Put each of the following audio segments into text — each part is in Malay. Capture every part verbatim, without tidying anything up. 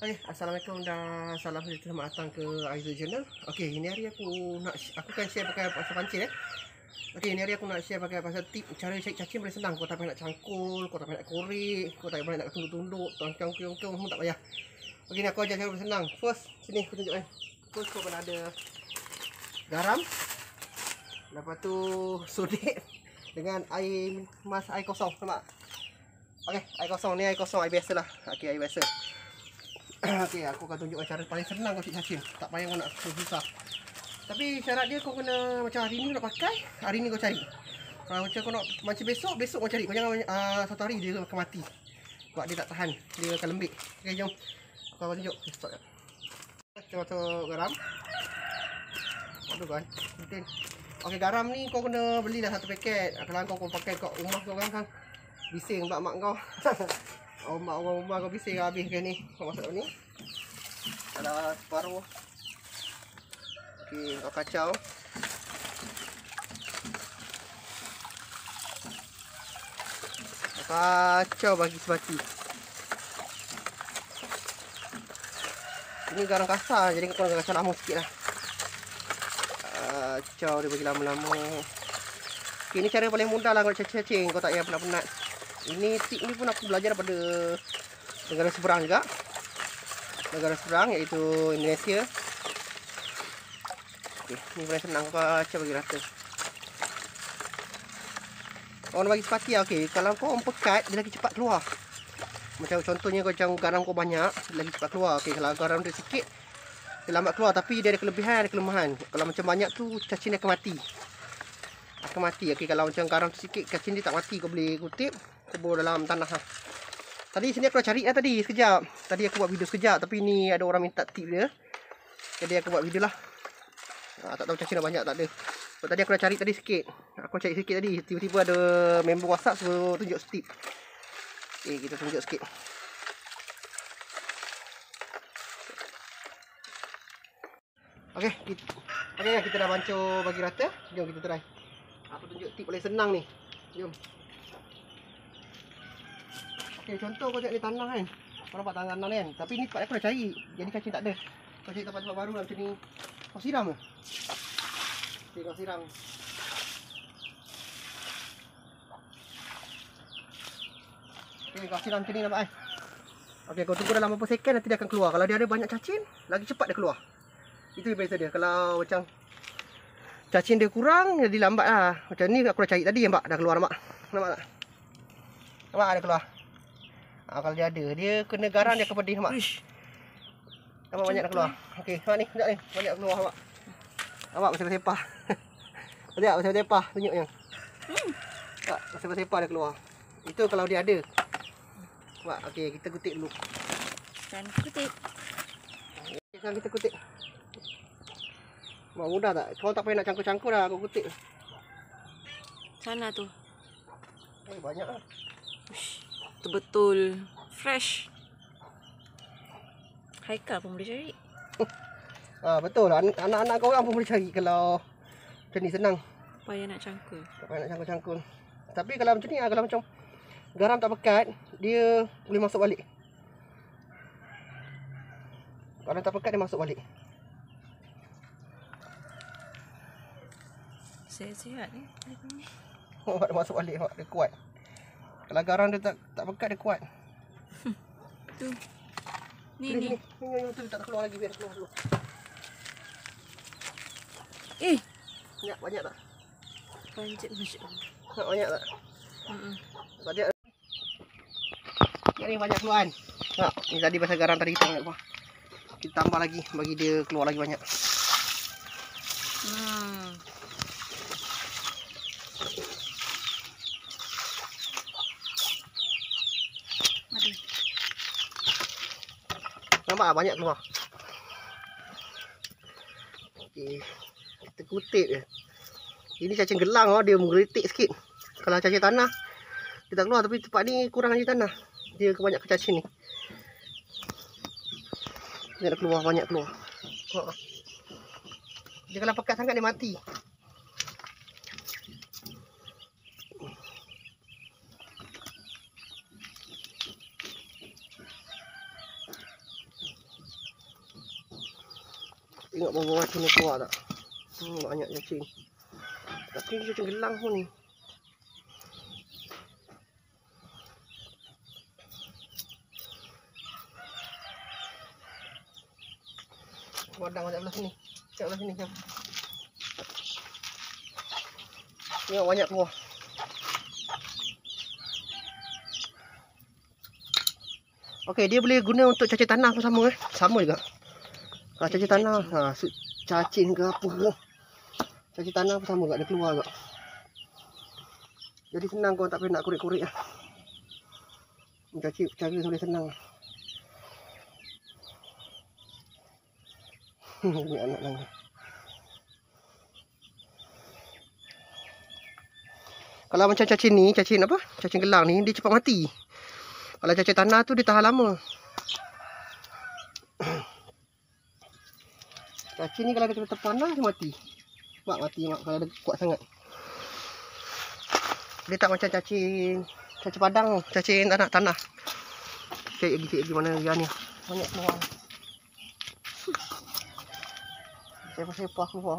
Hai, assalamualaikum dan salam sejahtera, selamat datang ke Aizu Journal. Okey, ini hari aku nak aku kan share pakai pasal pancing eh. Okey, ini hari aku nak share pakai pasal tip cara cari cacing paling senang. Kau tak payah nak cangkul, kau tak payah nak korek, kau tak payah nak tunduk-tunduk, cangkul-cangkul semua tak payah. Okey, ni aku ajar cara paling senang. First, sini aku tunjuk eh. First kau kena ada garam. Lepas tu sodik dengan air mas air kosong, nampak? Okey, air kosong ni air kosong, air biasalah. Okey, air biasa. Okey, aku akan tunjukkan cara paling senang kau cari cacing. Tak payah kau nak susah. Tapi syarat dia kau kena macam hari ni kau nak pakai, hari ni kau cari. Kalau macam kau nak macam besok, besok kau cari. Kau jangan uh, satu hari dia akan mati. Sebab dia tak tahan, dia akan lembik. Okey, jom. Aku akan tunjuk. Stop ya. Kita masuk garam. Aduh kan. Penting. Okey, garam ni kau kena belilah satu paket. Kalau kau kau pakai kat rumah kau kan kan. Bising mak mak kau. Oh, mak orang rumah kau bising habis ke ni. Kau masuk ni. Ada separuh. Okey, kau kacau. Kacau bagi sebati. Ini garam kasar, jadi kau kena kacau lama sikit lah. Kacau dia bagi lama-lama. Okey, ini cara paling mudah lah kau cacing-cacing. Kau tak payah penat-penat. Ini tip ni pun aku belajar daripada negara seberang juga. Negara seberang iaitu Indonesia. Okey, ni paling senang kau kacau bagi rata. Kau nak bagi sepati lah. Okey, kalau kau pekat dia lagi cepat keluar. Macam contohnya kau macam garam kau banyak, dia lagi cepat keluar. Okey, kalau garam dia sikit dia lambat keluar, tapi dia ada kelebihan, ada kelemahan. Kalau macam banyak tu cacing dia akan mati. Akan mati. Okey, kalau macam garam tu sikit cacing dia tak mati, kau boleh kutip kubur dalam tanah lah. Tadi sini aku dah cari lah tadi sekejap. Tadi aku buat video sekejap, tapi ni ada orang minta tip dia. Jadi aku buat video lah. Ha, tak tahu cacing dah banyak tak ada. So, tadi aku dah cari tadi sikit. Aku cari sikit tadi. Tiba-tiba ada member WhatsApp suruh tunjuk tip. Okay, kita tunjuk sikit. Okey, kita, okay, kita dah bancur bagi rata. Jom kita try. Aku tunjuk tip paling senang ni. Jom. Okey, contoh kau cari tanah kan. Kau nampak tanah kan. Tapi ni tempat aku dah cari. Jadi cacing tak ada. Kau cari tempat-tempat baru lah macam ni. Kau siram ke? Okey, kau siram. Okey, kau siram macam ni nampak kan. Okey, kau tunggu dalam beberapa second nanti dia akan keluar. Kalau dia ada banyak cacing, lagi cepat dia keluar. Itu yang biasa dia. Kalau macam cacing dia kurang, jadi lambat lah. Macam ni aku dah cari tadi nampak. Dah keluar nampak. Nampak tak? Nampak ada keluar. Ha, kalau dia ada, dia kena garam dia akan pedih nampak. Nampak banyak dah keluar. Okey, nampak ni, sekejap ni. Banyak keluar nampak. Nampak bersepah-sepah. Sekejap bersepah-sepah tunjuk yang. Hmm. Tak, bersepah-sepah dia keluar. Itu kalau dia ada. Nampak, okey kita kutip dulu. Dan kutip. Okay, sekarang kita kutip. Nampak mudah tak? Kau tak payah nak cangkul-cangkul dah, kau kutip. Sana tu. Eh, banyak lah. Betul-betul fresh. Haikal pun boleh cari. Ah, betul lah. Anak-anak kau orang pun boleh cari kalau macam ni senang. Payah nak cangkul. Tak payah nak cangkul-cangkul. Tapi kalau macam ni, kalau macam garam tak pekat, dia boleh masuk balik. Kalau tak pekat, dia masuk balik. Sihat-sihat ni. Oh, dia masuk balik, dia kuat. Kalau garam dia tak tak pekat, dia kuat. Tu. Ni Sini, ni. Sini, ni tu tak keluar lagi, biar keluar dulu. Eh, Banyak, banyak tak? panjat masya-Allah. Tak banyak tak? Hmm. Banyak. Ni banyak keluar kan? Tak, ni tadi pasal garam tadi kita ambil. Kita tambah lagi bagi dia keluar lagi banyak. Hmm. Aduh. Nampak tak? Banyak keluar. Okey. Kita kutip je. Ini cacing gelang oh, dia menggelitik sikit. Kalau cacing tanah dia tak keluar, tapi tempat ni kurang cacing tanah. Dia kebanyakan cacing ni. Dia dah keluar, banyak keluar. Oh. Dia kalau pekat sangat dia mati. Tengok bawah cacing ni keluar tak? Hmm, banyak cacing. Tapi ni cacing gelang pun ni. Wadang ada belah sini. Tengok belah sini. Tengok banyak keluar. Okey, dia boleh guna untuk cacing tanah pun sama eh. Sama juga. Ha, cacing tanah, ha, cacing ke apa ke. Cacing tanah pun sama juga, dia keluar juga. Jadi senang kau tak payah nak korek-korek lah. Cacing cara boleh senang. Ni anak nangis. Kalau macam cacing ni, cacing apa? Cacing gelang ni, dia cepat mati. Kalau cacing tanah tu dia tahan lama. Cacing ni kalau kita letak panas dia mati. Mak mati mak kalau dia kuat sangat. Dia tak macam cacing cacing padang, cacing tanah tanah. Cek lagi cek lagi mana dia ni. Banyak keluar. Sepah-sepah keluar.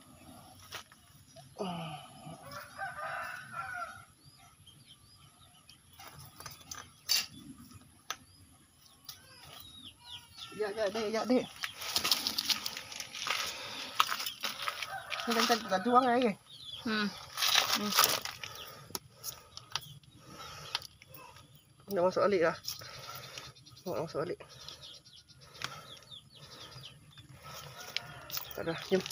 Ya, ya, dek, ya, dek. Ni kita tak tuang lagi. Hmm. Hmm. Nak masuk balik lah. Nak masuk balik. Tak dah, jom.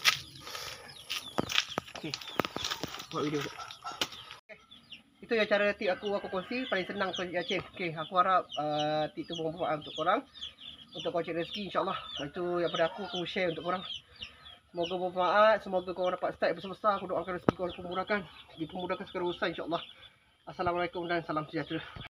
Okey. Buat video. Okay. Itu yang cara tip aku aku kongsi paling senang untuk cacing. Okey, aku harap uh, tip tu bermanfaat untuk korang. Untuk kau cari rezeki insya-Allah. Itu yang pada aku aku share untuk korang. Semoga bermanfaat, semoga korang dapat start besar-besar. Aku doakan rezeki korang dimudahkan, dipermudahkan segala urusan insya-Allah. Assalamualaikum dan salam sejahtera.